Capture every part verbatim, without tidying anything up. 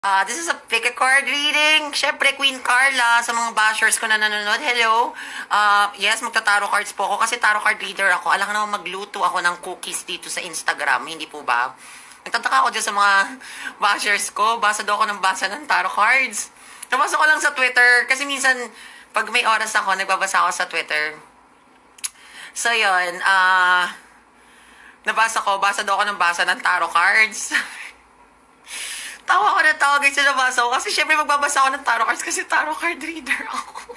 Ah, this is a pick a card reading. Syempre, Queen Carla, sa mga bashers ko na nanonood, hello. Ah, yes, magta-tarot cards po ako kasi tarot card reader ako. Alam ka naman magluto ako ng cookies dito sa Instagram, hindi po ba? Nagtataka ako dyan sa mga bashers ko. Basa daw ako ng basa ng tarot cards. Nabasa ko lang sa Twitter kasi minsan, pag may oras ako, nagbabasa ako sa Twitter. So, yun. Ah, nabasa ko, basa daw ako ng basa ng tarot cards. Tawa ko na tawa guys sa nabasa ko. Kasi syempre magbabasa ako ng tarot cards kasi tarot card reader ako.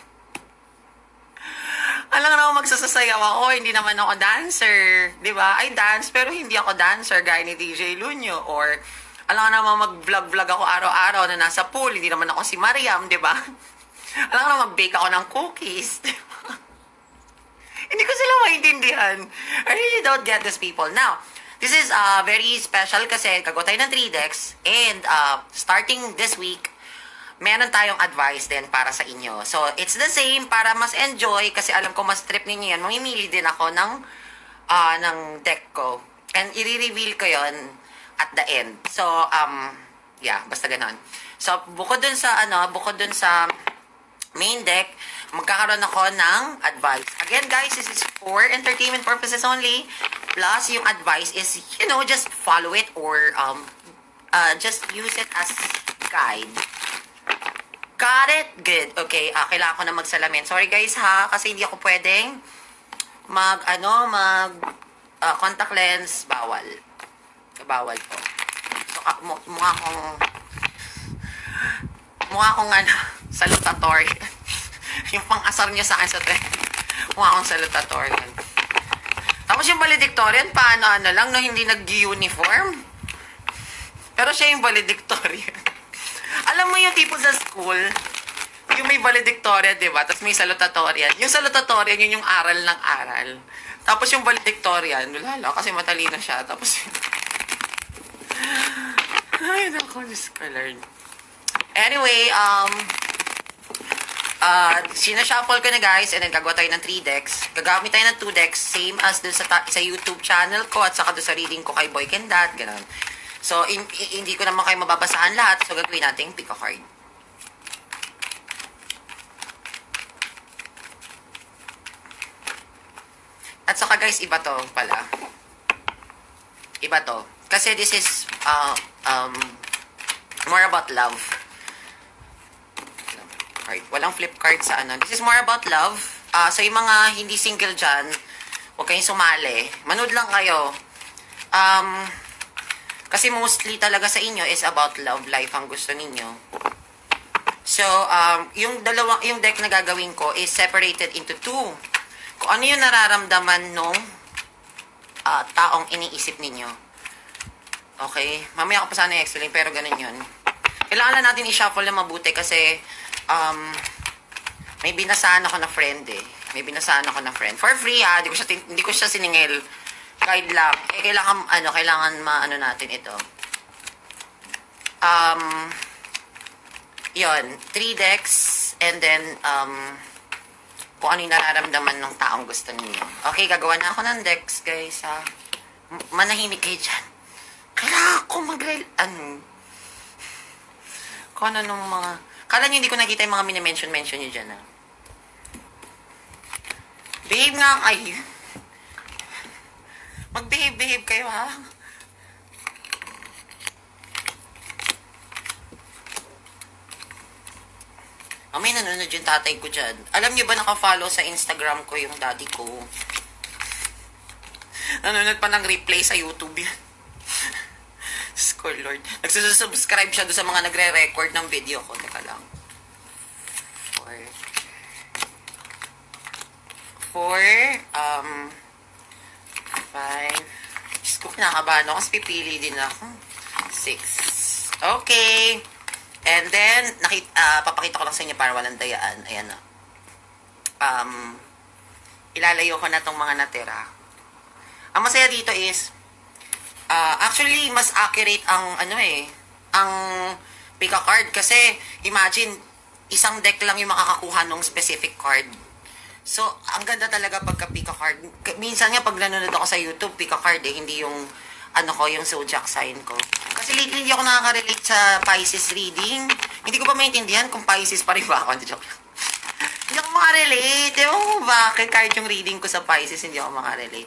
Alam nga naman magsasasayaw ako, hindi naman ako dancer. Di ba? I dance pero hindi ako dancer gaya ni D J Lunyo. Or alam nga naman mag-vlog-vlog ako araw-araw na nasa pool. Hindi naman ako si Mariam, di ba? Alam nga naman mag-bake ako ng cookies. Di ba? Hindi ko sila maintindihan. I really don't get these people. Now, this is uh, very special kasi gagawa tayo ng three decks and uh, starting this week, meron tayong advice din para sa inyo. So, it's the same para mas enjoy kasi alam ko mas trip ninyo yan. Mamimili din ako ng, uh, ng deck ko. And i-reveal ko yon at the end. So, um, yeah, basta ganon. So, bukod dun sa, ano, bukod dun sa main deck, magkakaroon ako ng advice. Again, guys, this is for entertainment purposes only. Plus, yung advice is, you know, just follow it or um, uh, just use it as guide. Got it? Good. Okay, uh, kailangan ko na magsalamin. Sorry guys ha, kasi hindi ako pwedeng mag, ano, mag uh, contact lens. Bawal. Bawal po. So, uh, mukha akong mukha akong ano, salutatorian. Yung pang-asar niya sa akin sa trend. Mukha akong salutatorian. Tapos yung valedictorian, paano ano lang, no, hindi nag-uniform. Pero siya yung valedictorian. Alam mo yung tipo sa school, yung may valedictorian, di ba? Tapos may salutatorian. Yung salutatorian, yun yung aral ng aral. Tapos yung valedictorian, wala lang, kasi matalino siya. Tapos, ay, naku, Diyos ko, Lord. Anyway, um, Uh, sinashuffle ko na guys and then gagawa tayo ng three decks. Gagamit tayo ng two decks, same as dun sa, sa YouTube channel ko at saka dun sa reading ko kay Boy Kendat, gano'n. So, in, in, hindi ko naman kayo mababasahan lahat. So, gagawin natin pick a card. At saka guys, iba to pala. Iba to. Kasi this is uh, um, more about love. Card. Walang flip card sa ano. This is more about love. Uh, so, yung mga hindi single dyan, huwag kayong sumali. Manood lang kayo. Um, kasi mostly talaga sa inyo is about love life ang gusto ninyo. So, um, yung dalawang, yung deck na gagawin ko is separated into two. Kung ano yung nararamdaman nung uh, taong iniisip ninyo. Okay? Mamaya ko pa sana i-explain, pero ganun yun. Kailangan na natin i-shuffle na mabuti kasi Um, may binasahan ako na friend eh. May binasahan ako na friend. For free ha, hindi ko siya, hindi ko siya siningil. Guide lang. Eh, kailangan, ano, kailangan maano natin ito. Um, yon three decks, and then, um, kung ano yung nararamdaman ng taong gusto niyo. Okay, gagawa na ako ng decks, guys, ha. Manahimik kayo dyan. Kailangan ko mag- ano, kung ano nung mga, kala nyo hindi ko nakita yung mga minimension-mention nyo dyan, ha? Behave nga kayo. Mag-behave-behave kayo, ha? Oh, may nanonood yung tatay ko dyan. Alam nyo ba naka-follow sa Instagram ko yung daddy ko? Nanonood pa ng replay sa YouTube yan. Ko, Lord. Nagsusubscribe siya doon sa mga nagre-record ng video ko. Teka lang. Four. Four. Um, five. Diyos ko, kinakabahan ako kasi pipili din ako. Six. Okay. And then, nakita, uh, papakita ko lang sa inyo para walang dayaan. Ayan na. Um, ilalayo ko na tong mga natira. Ang masaya dito is, Uh, actually, mas accurate ang, ano eh, ang pick a card. Kasi, imagine, isang deck lang yung makakakuha ng specific card. So, ang ganda talaga pagka pick a card. Minsan nga, pag nanonood ako sa YouTube, pick a card eh, hindi yung ano ko, yung zodiac sign ko. Kasi lately hindi ako nakaka-relate sa Pisces reading. Hindi ko pa maintindihan kung Pisces pa rin ba ako. Hindi, joke lang. Hindi ako makarelate. Ewan ko bakit kahit yung reading ko sa Pisces, hindi ako makarelate.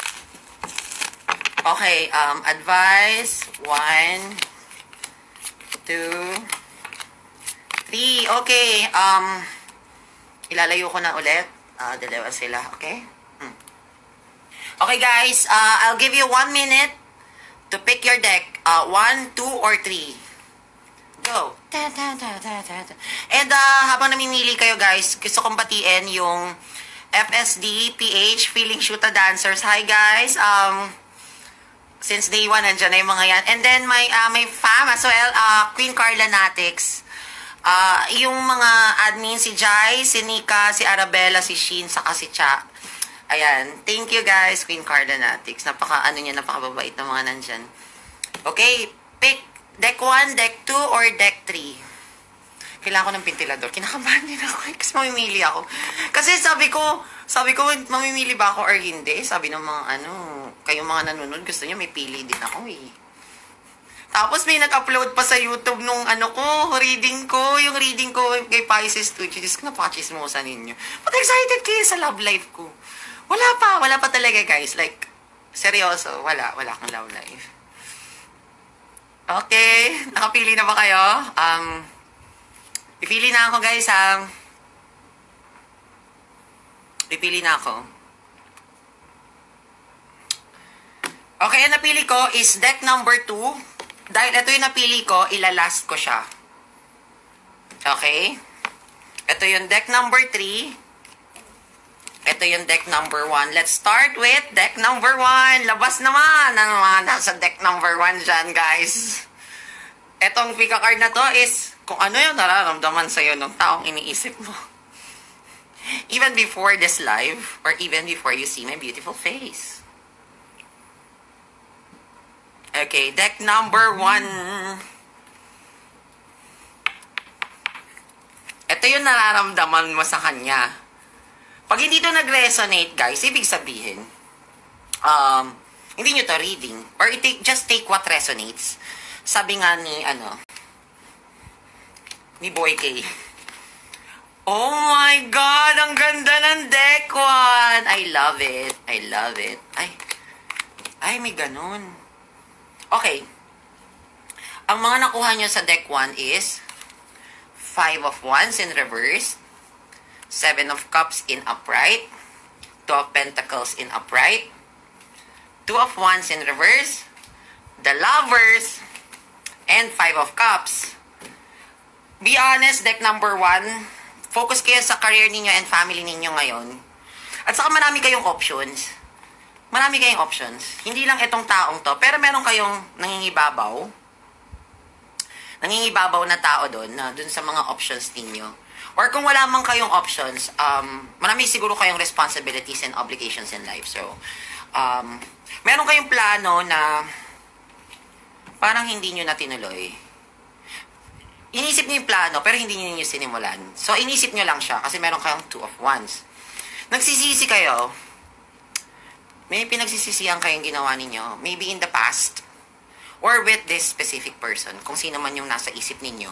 Okay, um, advice. One, two, three. Okay, um, ilalayo ko na ulit. Uh, dalawa sila, okay? Hmm. Okay, guys, uh, I'll give you one minute to pick your deck. Uh, one, two, or three. Go. And uh, habang namimili kayo, guys, gusto kong batiin yung F S D, P H, Feeling Shoota Dancers. Hi, guys. Um, since day one, nandiyan na yung mga yan. And then, my, uh, my fam as well, uh, Queen Carla Natix. Uh, yung mga admin, si Jai, si Nika, si Arabella, si Shin, saka si Cha. Ayan. Thank you, guys, Queen Carla Natix. Napaka, ano niya, napakababait na mga nandyan. Okay. Pick deck one, deck two, or deck three. Kailangan ko ng ventilador. Kinakabahan din ako kasi mamimili ako. Kasi sabi ko, sabi ko, mamimili ba ako or hindi? Sabi ng mga, ano, kayong mga nanonood, gusto niyo may pili din ako eh. Tapos may nag-upload pa sa YouTube nung ano ko, reading ko, yung reading ko kay Pisces Studio. Diyos ko, napaka-chismosa ninyo. But excited kayo sa love life ko. Wala pa, wala pa talaga guys. Like, seryoso, wala, wala akong love life. Okay, nakapili na ba kayo? Um, pipili na ako guys, ha? Pipili na ako. Okay, ang napili ko is deck number two. Dahil ito yung napili ko, ilalast ko siya. Okay? Ito yung deck number three. Ito yung deck number one. Let's start with deck number one. Labas naman ang mga nasa deck number one dyan, guys. Etong pika card na to is kung ano yung nararamdaman sa'yo ng taong iniisip mo. Even before this live, or even before you see my beautiful face. Okay, deck number one. Ito yung nararamdaman mo sa kanya. Pag hindi to nag-resonate, guys, ibig sabihin, um, hindi nyo to reading. Or take, just take what resonates. Sabi nga ni, ano, ni Boy K. Oh my God! Ang ganda ng deck one! I love it. I love it. Ay, ay, may ganun. Okay. Ang mga nakuha nyo sa deck one is five of Wands in reverse, seven of Cups in upright, two of Pentacles in upright, two of Wands in reverse, the Lovers, and five of Cups. Be honest, deck number one, focus kayo sa career ninyo and family ninyo ngayon. At saka marami kayong options. Marami kayong options. Hindi lang itong taong to, pero meron kayong nangingibabaw. Nangingibabaw na tao doon, na doon sa mga options ninyo. Or kung wala mang kayong options, um, marami siguro kayong responsibilities and obligations in life. So, um, meron kayong plano na parang hindi nyo na tinuloy. Inisip nyo yung plano, pero hindi nyo nyo sinimulan. So, inisip nyo lang siya kasi meron kayong two of wands. Nagsisisi kayo. May pinagsisisihan kayong ginawa ninyo. Maybe in the past. Or with this specific person. Kung sino man yung nasa isip ninyo.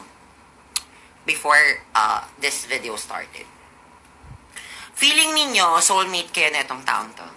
Before uh, this video started. Feeling ninyo, soulmate kayo na itong taon to.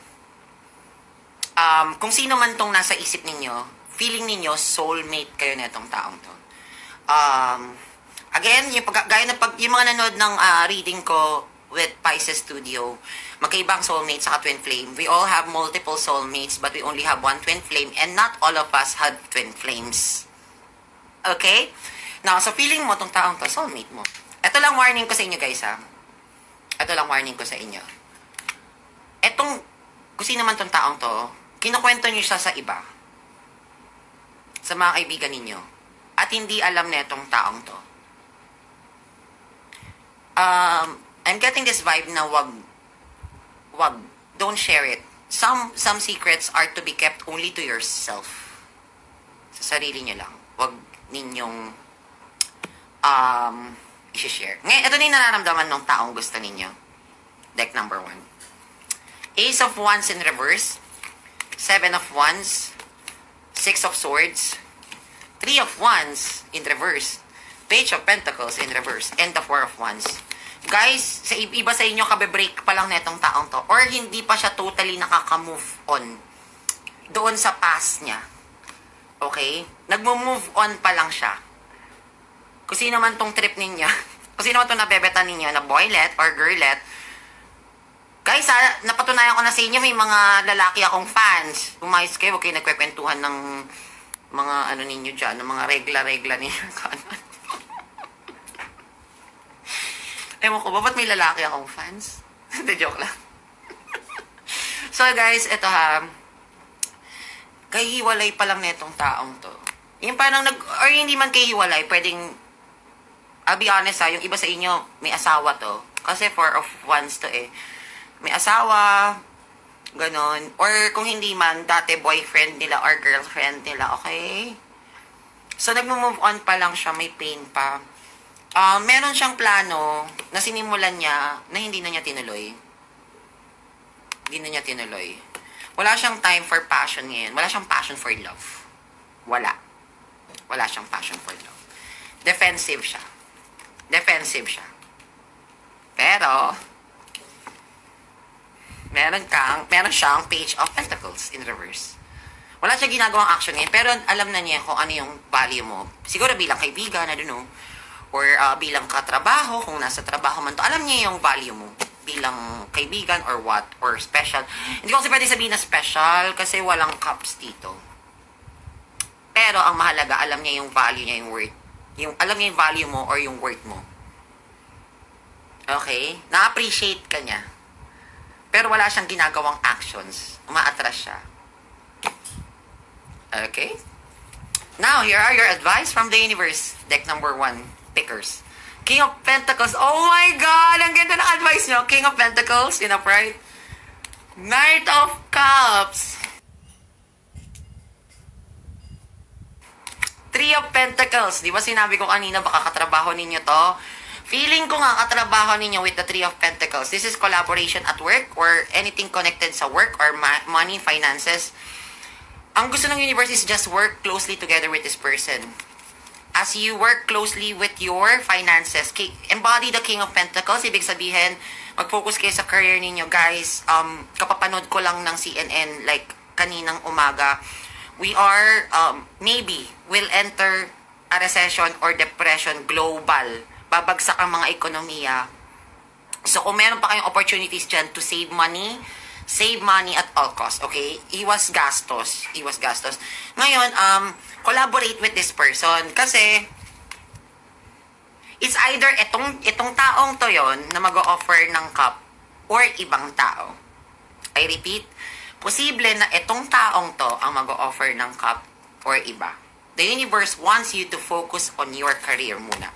Um, kung sino man tong nasa isip ninyo, feeling ninyo, soulmate kayo na itong taong to. Um, again, yung, pag, gaya na pag, yung mga nanood ng uh, reading ko with Pisces Studio, magkaibang soulmates sa twin flame. We all have multiple soulmates, but we only have one twin flame, and not all of us had twin flames. Okay? Now, so feeling mo, tong taong to, soulmate mo. Ito lang warning ko sa inyo, guys, ha? Ito lang warning ko sa inyo. Etong, kung sino man tong taong to, kinukwento nyo siya sa iba. Sa mga kaibigan ninyo. At hindi alam na itong taong to. Um, I'm getting this vibe na wag, wag, don't share it. Some, some secrets are to be kept only to yourself. Sa sarili nyo lang. Wag ninyong, um, i-share. Ngayon, ito na yung nararamdaman ng taong gusto ninyo. Deck number one. Ace of Wands in reverse. Seven of Wands. Six of Swords, Three of Wands in reverse, Page of Pentacles in reverse, and the Four of Wands. Guys, sa iba sa inyo, kabe-break pa lang netong taong to, or hindi pa siya totally nakaka-move on doon sa past niya. Okay? Nagmo-move on pa lang siya. Kung sino man tong trip ninyo, kung sino man tong nabebeta ninyo na boylet or girlet, guys, ha, napatunayan ko na sa inyo, may mga lalaki akong fans. Umayos kayo, huwag kayo nagkwekwentuhan ng mga ano ninyo dyan, ng mga regla-regla ninyo. Ewan ko ba, ba't may lalaki akong fans? Hindi, joke lang. So guys, eto ha, kahiwalay pa lang netong taong to. Yung parang nag, or hindi man kahiwalay, pwedeng, I'll be honest ha, yung iba sa inyo, may asawa to. Kasi four of wands to eh. May asawa, ganon. Or kung hindi man, dati boyfriend nila or girlfriend nila, okay? So, nag-move on pa lang siya, may pain pa. Uh, meron siyang plano na sinimulan niya na hindi na niya tinuloy. Hindi na niya tinuloy. Wala siyang time for passion ngayon. Wala siyang passion for love. Wala. Wala siyang passion for love. Defensive siya. Defensive siya. Pero, meron kang, meron siyang Page of Pentacles in reverse. Wala siya ginagawang action ngayon, pero alam na niya kung ano yung value mo. Siguro bilang kaibigan, I don't know, or uh, bilang katrabaho, kung nasa trabaho man to, alam niya yung value mo bilang kaibigan or what, or special. Hindi ko kasi pwede sabihin na special kasi walang cups dito. Pero ang mahalaga, alam niya yung value niya, yung worth. Yung, alam niya yung value mo or yung worth mo. Okay? Na-appreciate ka niya. Pero wala siyang ginagawang actions. Umaatras siya. Okay? Now, here are your advice from the universe. Deck number one. Pickers. King of Pentacles. Oh my God! Ang ganda ng advice nyo. King of Pentacles in upright. Knight of Cups. Three of Pentacles. Di ba sinabi ko kanina baka katrabaho ninyo to? Feeling ko nga katrabaho ninyo with the Three of Pentacles. This is collaboration at work or anything connected sa work or ma- money, finances. Ang gusto ng universe is just work closely together with this person. As you work closely with your finances, embody the King of Pentacles. Ibig sabihin, mag-focus kayo sa career ninyo. Guys, um, kapapanood ko lang ng C N N like kaninang umaga. We are, um, maybe, will enter a recession or depression global. Babagsak ang mga ekonomiya. So, kung meron pa kayong opportunities dyan to save money, save money at all costs, okay? Iwas gastos. Iwas gastos. Ngayon, um, collaborate with this person. Kasi, it's either itong, itong taong to yon na mag-o-offer ng cup or ibang tao. I repeat, posible na itong taong to ang mag-o-offer ng cup or iba. The universe wants you to focus on your career muna.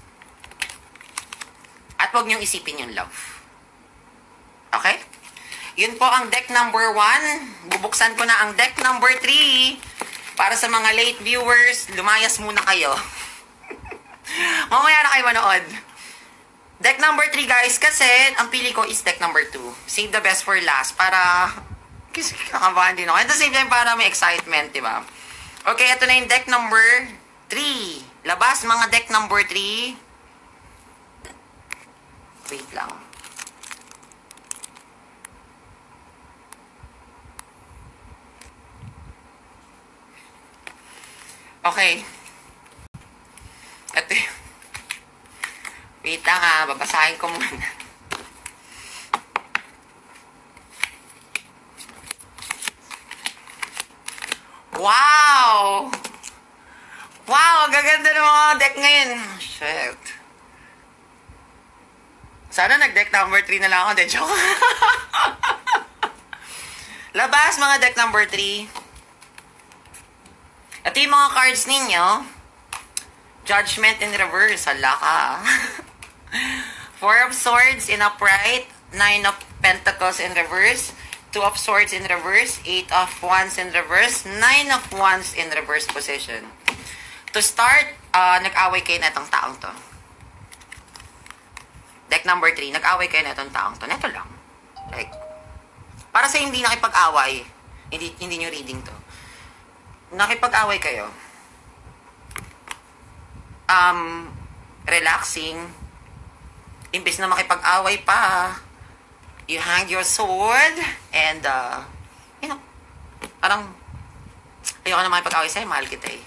At huwag niyong isipin yung love. Okay? Yun po ang deck number one. Bubuksan ko na ang deck number three. Para sa mga late viewers, lumayas muna kayo. Mamaya na kayo manood. Deck number three, guys, kasi ang pili ko is deck number two. Save the best for last. Para, kasi kakabahan din ako. At the same time, para may excitement, di ba? Okay, ito na yung deck number three. Labas, mga deck number three. Wait lang. Okay. Ito yung... Wait lang ha, babasahin ko muna. Wow! Wow, ang gaganda ng mga deck ngayon. Shit. Sana nag-deck number three na lang ako. De, joke. Labas, mga deck number three. Ito yung mga cards ninyo. Judgment in reverse. Hala ka. Four of Swords in upright. Nine of Pentacles in reverse. Two of Swords in reverse. Eight of Wands in reverse. Nine of Wands in reverse position. To start, uh, nag-away kayo na itong taong to. Deck number three, nag-away kayo na itong taong to. Neto lang. Like, para sa hindi nakipag-away, hindi, hindi nyo reading to. nakipag-away kayo, um, relaxing, imbes na makipag-away pa, you hang your sword, and, uh, you know, parang, ayoko na makipag-away sa'yo, mahal kita eh.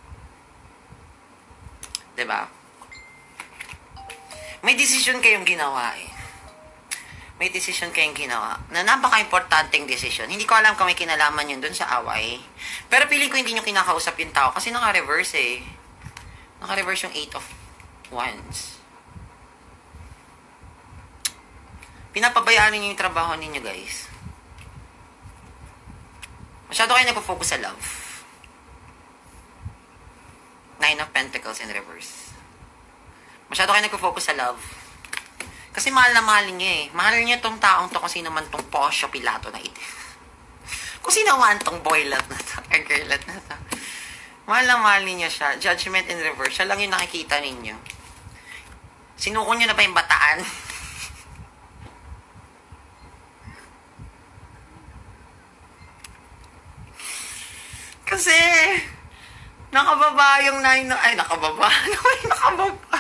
Diba? May decision kayong ginawa eh. May decision kayong ginawa na napaka-importanting decision. Hindi ko alam kung may kinalaman yun dun sa away. Pero piling ko hindi nyo kinakausap yung tao kasi naka-reverse eh. Naka-reverse yung eight of wands. Pinapabayaan ninyo yung trabaho ninyo, guys. Masyado kayo nagpo-focus sa love. Nine of Pentacles in reverse. Masyado kayo nagpo-focus sa love. Kasi mahal na mahal niya eh. Mahal niya tong taong to kung sino man tong Posyo Pilato na ito. Kung sino man tong boylet na to, or girlet na to. Mahal na mahal niya siya. Judgment in reverse. Siya lang yung nakikita ninyo. Sinuko niyo na pa yung bataan. Kasi, nakababa yung nine, ay nakababa. Ay, nakababa.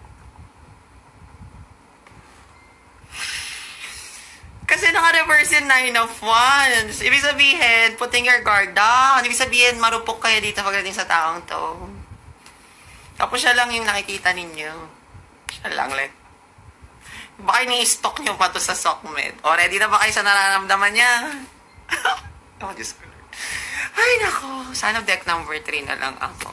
Kasi naka-reverse yung nine of wands. Ibig sabihin, putting your guard down. Ibig sabihin, marupok kayo dito pagdating sa taong to. Tapos siya lang yung nakikita ninyo. Siya lang, like. Baka ini-stock nyo pa to sa sockmed. O, ready na ba kayo sa nararamdaman niya? Oh, Diyos ko. Ay, nako. Sana deck number three na lang ako.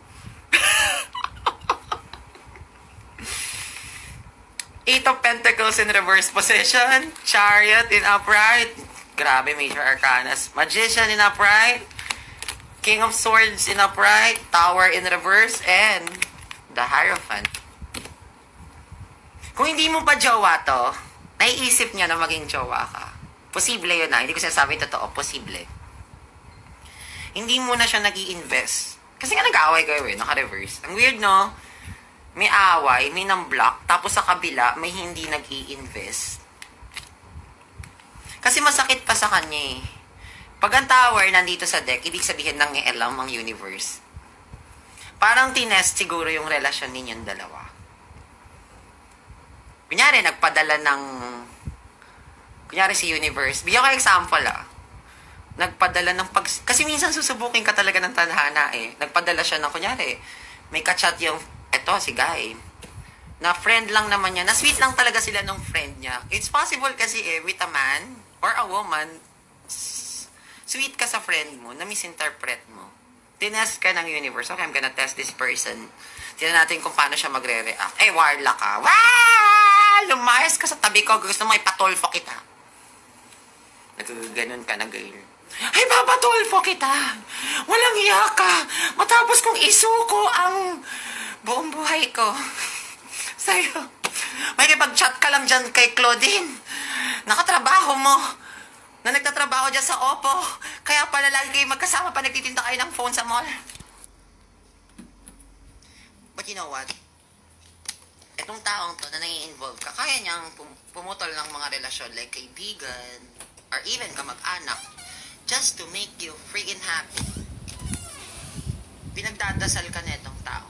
Eight of Pentacles in reverse position. Chariot in upright. Grabe, major arcanas. Magician in upright. King of Swords in upright. Tower in reverse. And the Hierophant. Kung hindi mo pa jowa to, naiisip niya na maging jowa ka. Posible yun na. Hindi ko sinasabi totoo. Posible. Hindi mo na siya nag-i-invest. Kasi nga nag-aaway kayo eh, naka-reverse. Ang weird, no? May away, may nang-block, tapos sa kabila, may hindi nag-i-invest. Kasi masakit pa sa kanya eh. Pag ang tower nandito sa deck, ibig sabihin nang ngeelam ang universe. Parang tinest siguro yung relasyon ninyong dalawa. Kunyari, nagpadala ng... Kunyari si universe. Bigyan ko example ah. Nagpadala ng pag... Kasi minsan susubukin ka talaga ng tadhana eh. Nagpadala siya ng, kunyari, may kachat yung, eto, si Guy. Na friend lang naman niya. Na sweet lang talaga sila ng friend niya. It's possible kasi eh, with a man or a woman, sweet ka sa friend mo, na misinterpret mo. Tinest ka ng universe. Okay, I'm gonna test this person. Tignan natin kung paano siya magre-react. Eh, warla ka. Wah! Lumayas ka sa tabi ko. Gusto mo ipatolfo kita. Nagaganon ka na, girl. Ay, papatulfo kita. Walang iya ka. Matapos kong isuko ang buong buhay ko sa'yo. May kipag-chat ka lang dyan kay Claudine. Nakatrabaho mo. Na nagtatrabaho dyan sa Oppo. Kaya pala lagi kayo magkasama pa nagtitinda kayo ng phone sa mall. But you know what? Itong taong to na nai-involve ka, kaya niyang pum- pumutol ng mga relasyon like kaibigan or even kamag-anak. Just to make you freaking happy. Pinagdadasal ka na itong tao.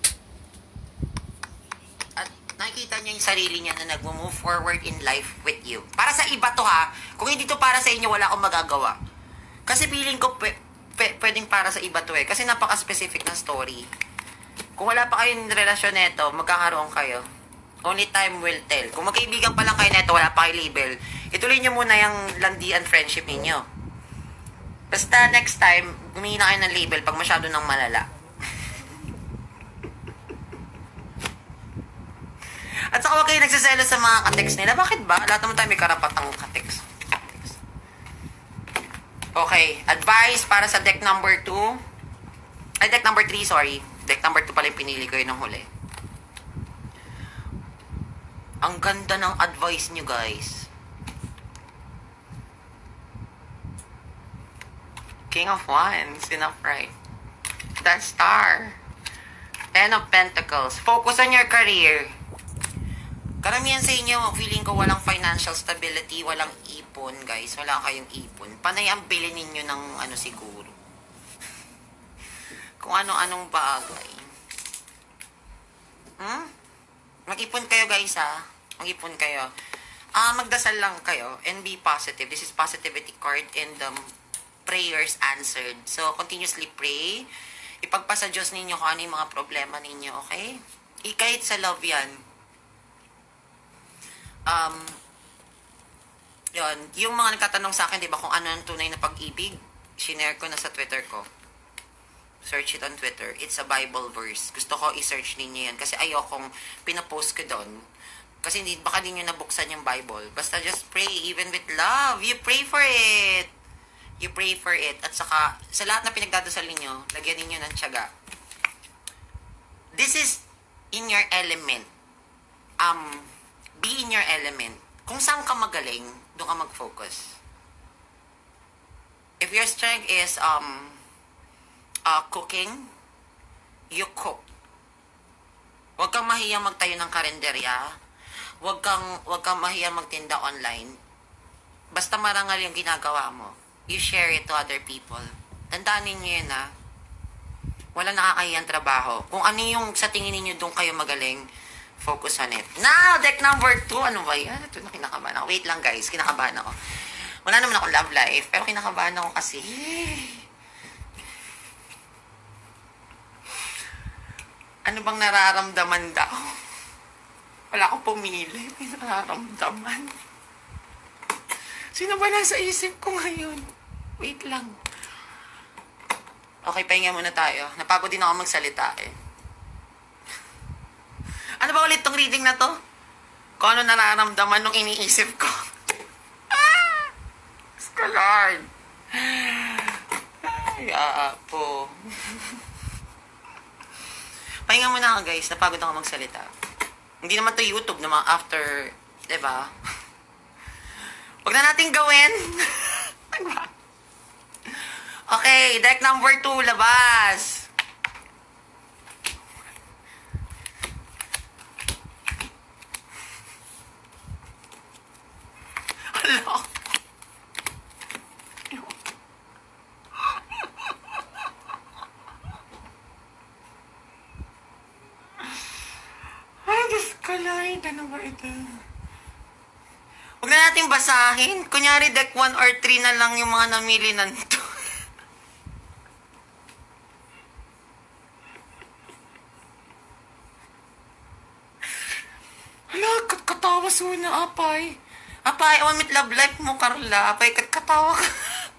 At nakikita niya yung sarili niya na nag-move forward in life with you. Para sa iba to ha. Kung hindi to para sa inyo, wala akong magagawa. Kasi feeling ko p- p- pwedeng para sa iba to eh. Kasi napaka-specific na story. Kung wala pa kayong relasyon neto, magkakaroon kayo. Only time will tell. Kung magkaibigan pa lang kayo neto, wala pa kayo label, ituloy nyo muna yung landian friendship ninyo. Basta next time, humingi na kayo ng label pag masyado nang malala. At saka huwag kayo nagsaselo sa mga kateks nila. Bakit ba? Lahat naman tayo may karapatang kateks. Okay. Advice para sa deck number two. Ay, deck number three, sorry. Deck number two pala yung pinili ko yun ng huli. Ang ganda ng advice nyo, guys. King of Wands in upright. The Star. Ten of Pentacles. Focus on your career. Karamihan sa inyo, feeling ko walang financial stability, walang ipon, guys. Wala kayong ipon. Panay ang bilhin ninyo ng ano siguro. kung ano-anong bagay. Hmm? Mag-ipon kayo guys ha. Mag-ipon kayo. Ah, magdasal lang kayo and be positive. This is positivity card and um, prayers answered. So, continuously pray. Ipagpasa Diyos ninyo kung ano yung mga problema ninyo, okay? I, kahit sa love yan. Um, yun. Yung mga nagtatanong sa akin, di ba, kung ano ang tunay na pag-ibig, shinare ko na sa Twitter ko. Search it on Twitter. It's a Bible verse. Gusto ko i-search ninyo yan kasi ayokong pinapost ko doon. Kasi hindi, baka din nyo nabuksan yung Bible. Basta just pray, even with love. You pray for it. You pray for it. At saka, sa lahat na pinagdadasal ninyo, lagyan ninyo ng tiyaga. This is in your element. Um, be in your element. Kung saan ka magaling, doon ka mag-focus. If your strength is um, uh, cooking, you cook. Huwag kang mahiyang magtayo ng karinderya. Huwag kang, huwag kang mahiyang magtinda online. Basta marangal yung ginagawa mo. You share it to other people. Tandaan ninyo yun ha. Wala nakakahiyang trabaho. Kung ano yung sa tingin ninyo doon kayo magaling, focus on it. Now, deck number two. Ano ba yan? Ito na kinakabahan ako. Wait lang guys, kinakabahan ako. Wala naman akong love life, pero kinakabahan ako kasi. Ano bang nararamdaman daw? Wala akong pumili. May nararamdaman. Sino ba nasa isip ko ngayon? Wait lang. Okay, pahinga muna tayo. Napagod din ako magsalita eh. Ano ba ulit tong reading na to? Kung ano nararamdaman nung iniisip ko. Ah! Ska Lord. Ay, aapo. Pahinga muna ako guys. Napagod ako magsalita. Hindi naman to YouTube naman after, diba? Huwag na natin gawin. Okay, deck number two, labas. Hello. Ay, Diyos ko, Lord. Ano ba ito? Huwag na natin basahin. Kunyari, deck one or three na lang yung mga namili nanto. Hala, katkatawa suna, apay. Apay, I want meet love life mo, Carla. Apay, katkatawa ka.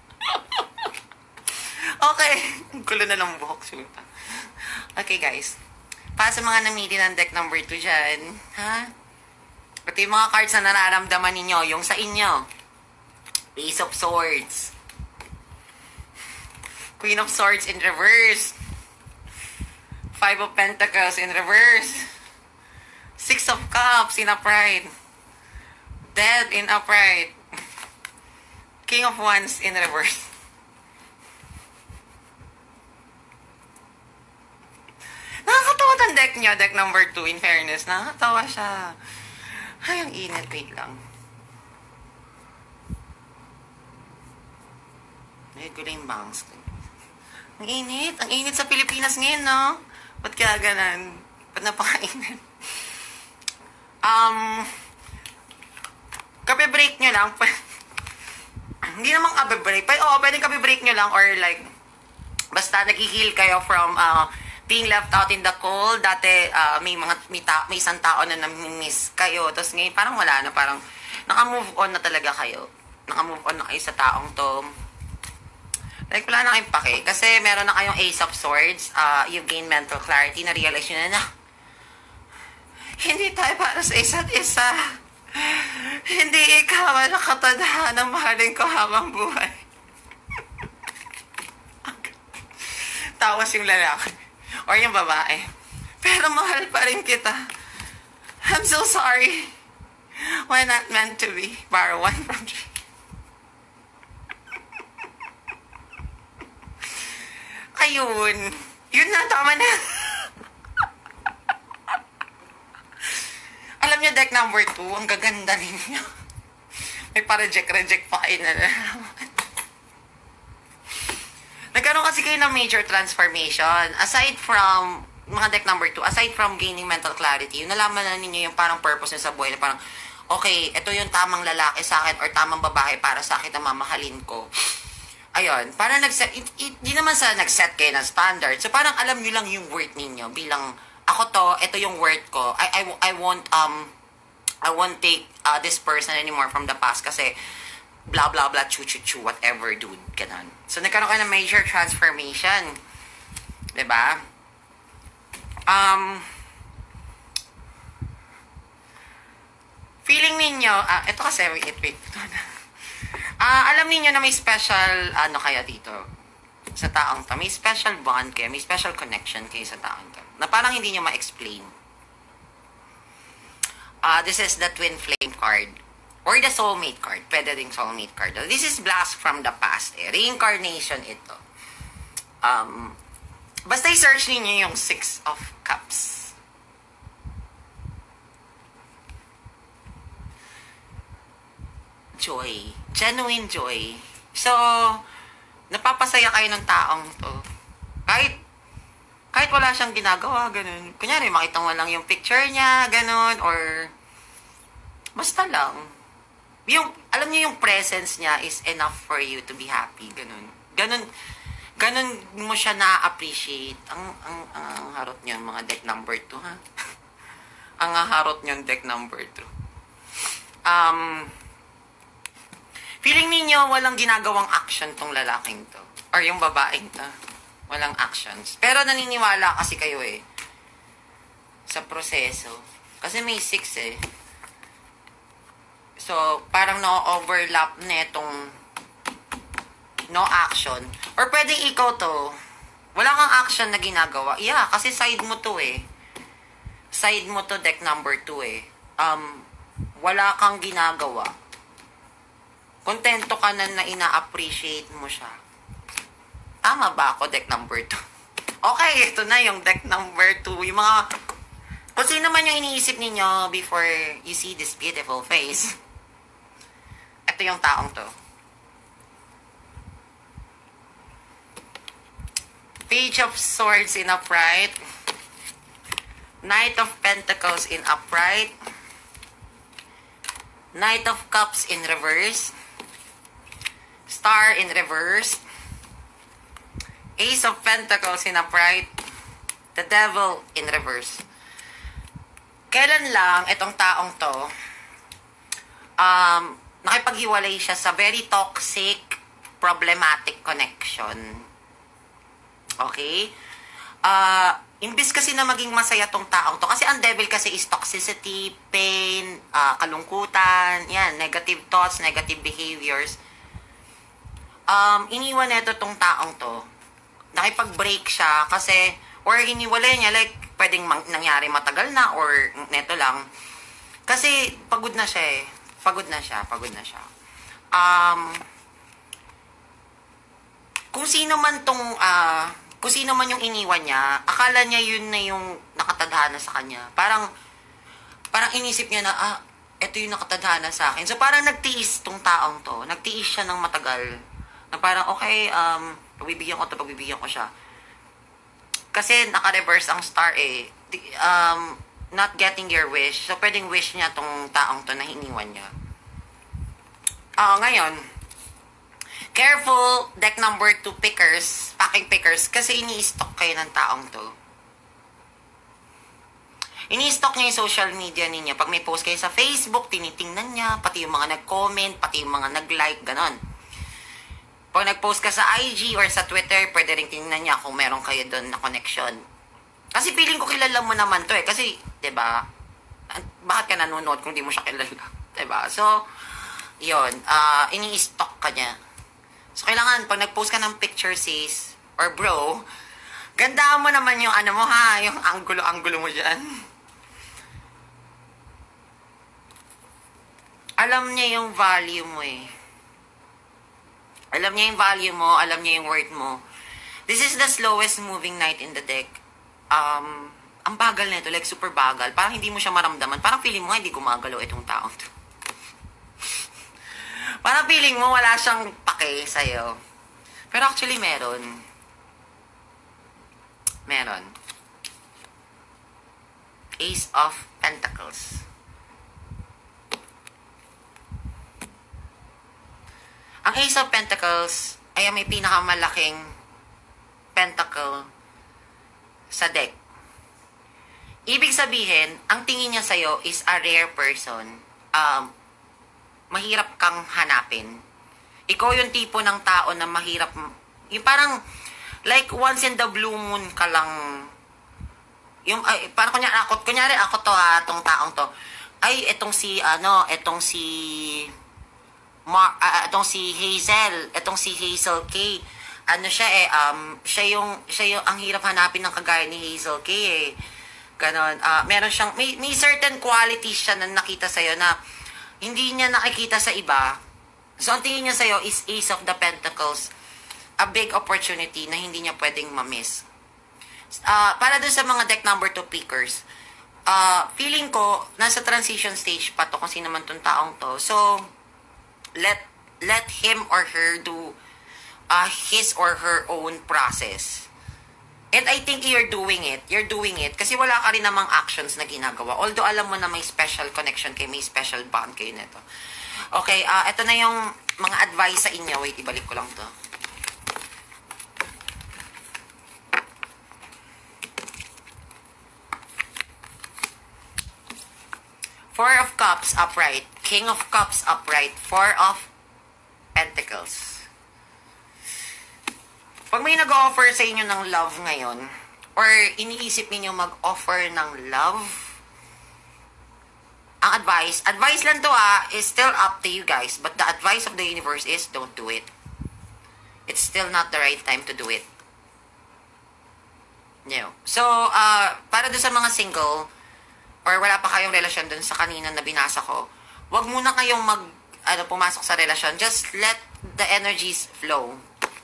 Okay. Ang gulo na lang buhok, suta. Okay, guys. Para sa mga namili ng deck number two dyan, ha? Pati yung mga cards na nararamdaman ninyo, yung sa inyo. Ace of Swords. Queen of Swords in reverse. Five of Pentacles in reverse. Six of Cups in upright. Death in upright. King of Wands in reverse. Nakakatawa tang deck niya, deck number two, in fairness. Nakakatawa siya. Ay, ang init. Wait lang. Ay, gulo yung bangs. Ang init. Ang init sa Pilipinas ngayon, no? Ba't kaya ganan? Ba't napakainit? Um, kape-break nyo lang. Hindi naman kape-break. Oo, pwedeng kape-break nyo lang or like, basta nag-heal kayo from, uh, being left out in the cold. Dati, uh, may mga may, ta- may isang tao na nami-miss kayo. Tapos ngayon, parang wala na. Parang, naka-move on na talaga kayo. Naka-move on na kayo sa taong to. Like, wala na kayong pake. Kasi meron na kayong Ace of Swords. Uh, you gain mental clarity. Na-realize nyo na na. Hindi tayo para sa isa't isa. Hindi ikaw ang nakatadhana ng mahalin ko habang buhay. Tawas yung lalaki. Or yung babae. Pero mahal pa rin kita. I'm so sorry. We're not meant to be. Borrow one from three. Ayun. Yun na, tama na. Alam niyo, deck number two, ang gaganda ninyo. May pa-reject-reject pa kayo na naman. nagkaroon kasi kayo ng major transformation. Aside from, mga deck number two, aside from gaining mental clarity, yung nalaman na ninyo yung parang purpose nyo sa buhay, na parang, okay, ito yung tamang lalaki sa akin or tamang babae para sa akin na mamahalin ko. Ayun, parang nag-set, hindi naman sa nag-set kayo ng standard. So, parang alam nyo lang yung worth ninyo bilang, ako to, ito yung worth ko. I, I, I won't, um, I won't take uh, this person anymore from the past kasi, blah, blah, blah, chu, chu, chu, whatever, dude, ganun. So, nagkaroon ka ng major transformation. Diba? Um, feeling ninyo, ah, ito kasi, wait, wait, ah, alam ninyo na may special, ano kaya dito, sa taong to, may special bond kayo, may special connection kayo sa taong to, na parang hindi nyo ma-explain. Ah, uh, this is the twin flame card, or the soulmate card, pwede ring soulmate card. This is blast from the past, eh, reincarnation ito. Um, basta i-search ninyo yung Six of Cups. Joy. Genuine joy. So, napapasaya kayo ng taong to. Kahit, kahit wala siyang ginagawa, ganun. Kunyari, makita mo lang yung picture niya, ganun, or, basta lang. Yung, alam niyo yung presence niya is enough for you to be happy, ganun. Ganun, ganun mo siya na-appreciate. Ang, ang, ang, ang harot niyo, mga deck number two, ha? Ang harot niyo, deck number two. Um, feeling niyo walang ginagawang action tong lalaking to. Or yung babaeng to. Walang actions. Pero naniniwala kasi kayo eh. Sa proseso. Kasi may six eh. So, parang no-overlap na itong no action. Or pwedeng ikaw to, wala kang action na ginagawa. Yeah, kasi side mo to eh. Side mo to, deck number two eh. Um, wala kang ginagawa. Kontento ka na na ina-appreciate mo siya. Tama ba ako, deck number two? Okay, ito na yung deck number two. Yung mga, kung sino man yung iniisip ninyo before you see this beautiful face. Ito yung taong to. Page of Swords in upright. Knight of Pentacles in upright. Knight of Cups in reverse. Star in reverse. Ace of Pentacles in upright. The Devil in reverse. Kailan lang itong taong to, um, nakipaghiwalay siya sa very toxic, problematic connection. Okay? Uh, imbis kasi na maging masaya tong taong to, kasi ang devil kasi is toxicity, pain, uh, kalungkutan, yan, negative thoughts, negative behaviors. Um, iniwan neto tong taong to. Nakipag-break siya kasi, or iniwalay niya, like, pwedeng mang- nangyari matagal na, or neto lang. Kasi, pagod na siya eh. Pagod na siya, pagod na siya. Um, kung sino man tong, ah, uh, kung sino man yung iniwan niya, akala niya yun na yung nakatadhana sa kanya. Parang, parang inisip niya na, ah, eto yung nakatadhana sa akin. So, parang nagtiis tong taong to. Nagtiis siya ng matagal. Na parang, okay, um, pagbibigyan ko to, pagbibigyan ko siya. Kasi, naka-reverse ang star eh. Um, not getting your wish. So, pwedeng wish niya tong taong to na hiniwan niya. Ah, uh, ngayon, careful, deck number two pickers, packing pickers, kasi ini-stock kayo ng taong to. Ini-stock niya yung social media ninyo. Pag may post kayo sa Facebook, tinitingnan niya, pati yung mga nag-comment, pati yung mga nag-like, ganon. Pag nag-post ka sa I G or sa Twitter, pwede rin tingnan niya kung meron kayo doon na connection. Kasi feeling ko kilala mo naman to eh. Kasi, diba, bakit ka nanonood kung di mo siya kilala? Diba? So, yun, uh, ini-stock ka niya. So, kailangan, pag nag-post ka ng picture, sis, or bro, gandaan mo naman yung ano mo, ha, yung angulo-angulo mo dyan. Alam niya yung value mo, eh. Alam niya yung value mo, alam niya yung worth mo. This is the slowest moving knight in the deck. Um, ang bagal nito, like super bagal. Parang hindi mo siya maramdaman. Parang feeling mo, hindi gumagalaw itong tao. Parang feeling mo, wala siyang pake sa'yo. Pero actually, meron. Meron. Ace of Pentacles. Ang Ace of Pentacles ay may pinakamalaking pentacle sa deck. Ibig sabihin, ang tingin niya sa'yo is a rare person. Um, mahirap kang hanapin. Ikaw yung tipo ng tao na mahirap, yung parang, like once in the blue moon ka lang, yung, ay, parang kunyari ako, kunyari ako to ha, tong taong to, ay, etong si, ano, etong si, Mar, uh, etong si Hazel, etong si Hazel K, ano siya eh, um, siya yung, siya yung, ang hirap hanapin ng kagaya ni Hazel K eh, ganon, uh, meron siyang, may, may certain qualities siya na nakita sa'yo na, hindi niya nakikita sa iba. So, ang tingin niya sa'yo is Ace of the Pentacles, a big opportunity na hindi niya pwedeng ma-miss. Uh, para dun sa mga deck number two pickers, uh, feeling ko, nasa transition stage pa to kung sino man tong taong to. So, let let him or her do uh, his or her own process. And I think you're doing it. You're doing it. Kasi wala ka rin namang actions na ginagawa. Although alam mo na may special connection kayo, may special bond kayo nito. Okay, uh, ito na yung mga advice sa inyo. Wait, ibalik ko lang to. Four of Cups upright. King of Cups upright. Four of Pentacles. Pag may nag-offer sa inyo ng love ngayon, or iniisip niyo mag-offer ng love, ang advice, advice lang to ah, is still up to you guys, but the advice of the universe is don't do it. It's still not the right time to do it. No. So, uh, para doon sa mga single, or wala pa kayong relasyon doon sa kanina na binasa ko, wag muna kayong mag, ano, pumasok sa relasyon. Just let the energies flow.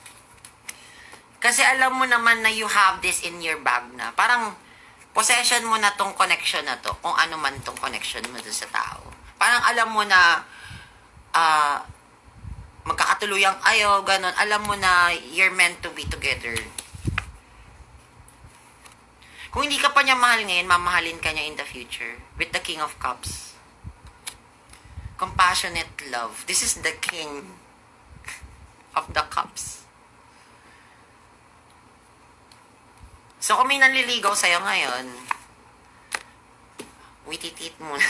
Kasi alam mo naman na you have this in your bag na. Parang, possession mo na tong connection na to. Kung ano man tong connection mo dun sa tao. Parang alam mo na, uh, magkakatuluyang ayo, ganun. Alam mo na you're meant to be together. Kung hindi ka pa niya mahal ngayon, mamahalin ka niya in the future. With the King of Cups. Compassionate love. This is the King of the Cups. So, kung may nanliligaw sa'yo ngayon, wititit muna.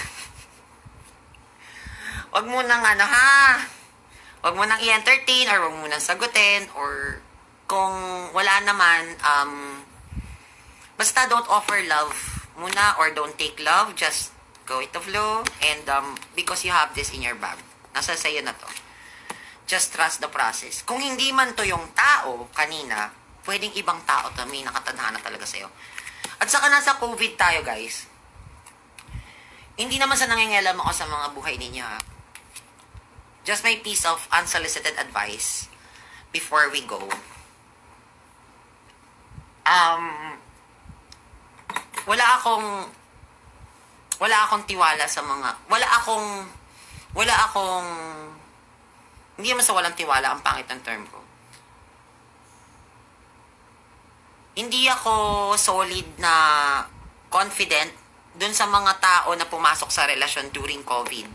Huwag mo nang ano, ha? Huwag mo nang i-entertain or huwag mo nang sagutin or kung wala naman, um, basta don't offer love muna or don't take love. Just go with the flow and um, because you have this in your bag. Nasa sa'yo na to. Just trust the process. Kung hindi man to yung tao kanina, pwedeng ibang tao to, may nakatadhana talaga sa'yo. At saka nasa COVID tayo, guys. Hindi naman sa nangingialam ako sa mga buhay ninyo, ha? Just my piece of unsolicited advice before we go. Um, wala akong, wala akong tiwala sa mga, wala akong, wala akong, hindi naman sa walang tiwala, ang pangit ng term ko. Hindi ako solid na confident dun sa mga tao na pumasok sa relasyon during COVID.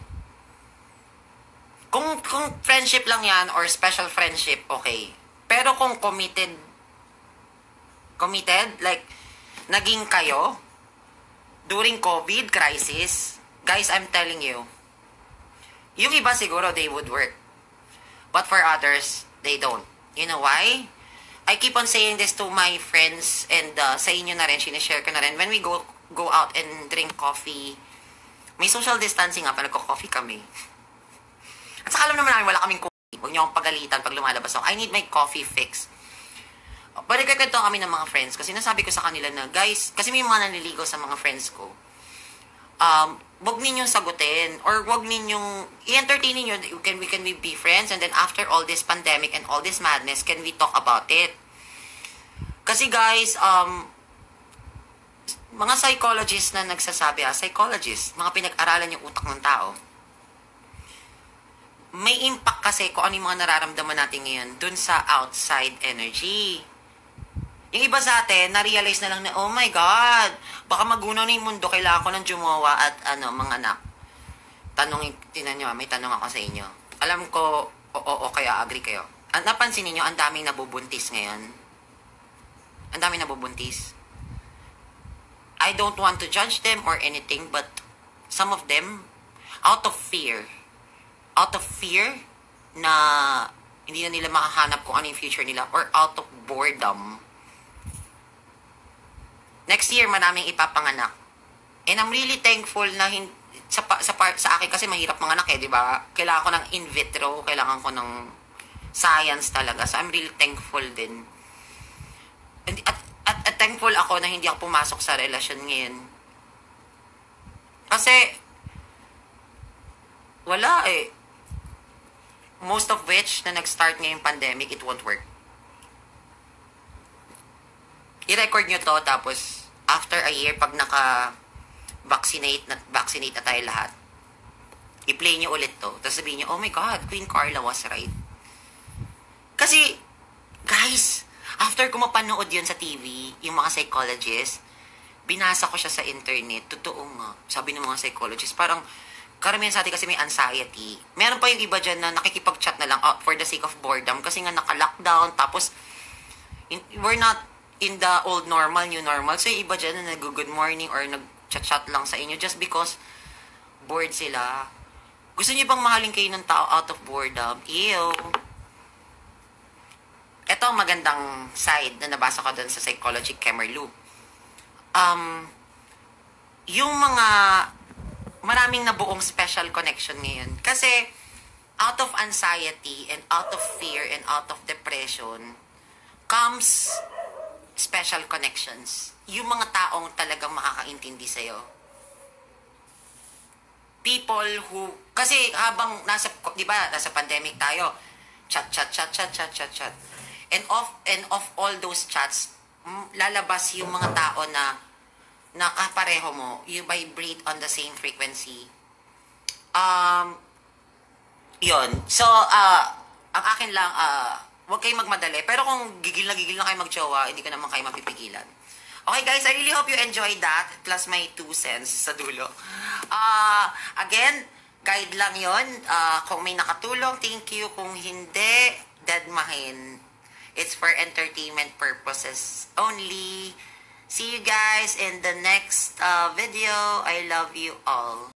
Kung, kung friendship lang yan or special friendship, okay. Pero kung committed, committed, like, naging kayo during COVID crisis, guys, I'm telling you, yung iba siguro, they would work. But for others, they don't. You know why? I keep on saying this to my friends and uh, sa inyo na rin, sinishare ko na rin. When we go go out and drink coffee, may social distancing nga pa, nagko-coffee kami. At saka alam naman namin, wala kaming coffee. Huwag niyo akong pagalitan pag lumalabas ako. I need my coffee fix. But nagkakwento kami ng mga friends kasi nasabi ko sa kanila na, guys, kasi may mga nanliligaw sa mga friends ko. Um, wag ninyong sagutin or wag ninyong i-entertain niyo, can we can we be friends and then after all this pandemic and all this madness, can we talk about it? Kasi guys, um mga psychologists na nagsasabi, ah, psychologists, mga pinag-aralan yung utak ng tao. May impact kasi kung ano yung mga nararamdaman natin ngayon dun sa outside energy. Yung iba sa atin, na-realize na lang na, oh my God, baka magunaw na yung mundo, kailangan ko ng jumawa at ano, mga anak. Tanong, tinan nyo, may tanong ako sa inyo. Alam ko, oo, o kaya agree kayo. At napansin niyo ang daming nabubuntis ngayon. Ang daming nabubuntis. I don't want to judge them or anything, but some of them, out of fear, out of fear na hindi na nila makahanap kung ano yung future nila, or out of boredom, next year, maraming ipapanganak. And I'm really thankful na hin- sa, sa, part, sa akin kasi mahirap manganak eh, di ba? Kailangan ko ng in vitro, kailangan ko ng science talaga. So I'm really thankful din. And, at, at, at thankful ako na hindi ako pumasok sa relasyon ngayon. Kasi, wala eh. Most of which, na nag-start ngayong pandemic, it won't work. I-record nyo to, tapos after a year, pag naka-vaccinate na, vaccinate na tayo lahat, i-play nyo ulit to. Tapos sabihin nyo, oh my God, Queen Carla was right. Kasi, guys, after ko mapanood yun sa T V, yung mga psychologists, binasa ko siya sa internet. Totoo nga. Sabi ng mga psychologists, parang, karamihan sa atin kasi may anxiety. Meron pa yung iba dyan na nakikipag-chat na lang uh, for the sake of boredom kasi nga naka-lockdown, tapos, in, we're not in the old normal, new normal. So, yung iba dyan na nag-good morning or nag-chat-chat lang sa inyo just because bored sila. Gusto niyo bang mahalin kayo ng tao out of boredom? Ew. Ito ang magandang side na nabasa ko dun sa Psychology Kemerlu. Um, yung mga maraming nabuong special connection ngayon. Kasi, out of anxiety and out of fear and out of depression comes special connections. Yung mga taong talagang makakaintindi sa'yo. People who, kasi habang nasa, di ba, nasa pandemic tayo, chat, chat, chat, chat, chat, chat, chat. And of, and of all those chats, lalabas yung mga tao na nakapareho mo, you vibrate on the same frequency. Um, yun. So, uh, ang akin lang, uh, huwag kayong magmadali. Pero kung gigil na gigil na kayo mag-jowa, hindi ko naman kayo mapipigilan. Okay guys, I really hope you enjoyed that. Plus my two cents sa dulo. Uh, again, guide lang yun. Uh, kung may nakatulong, thank you. Kung hindi, deadmahin. It's for entertainment purposes only. See you guys in the next uh, video. I love you all.